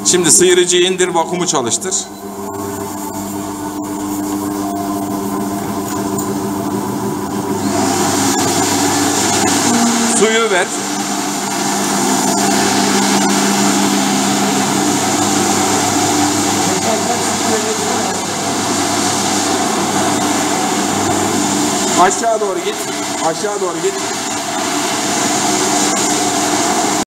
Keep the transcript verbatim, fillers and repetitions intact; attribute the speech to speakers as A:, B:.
A: Şimdi sıyırıcıyı indir, vakumu çalıştır. Suyu ver. Aşağı doğru git. Aşağı doğru git.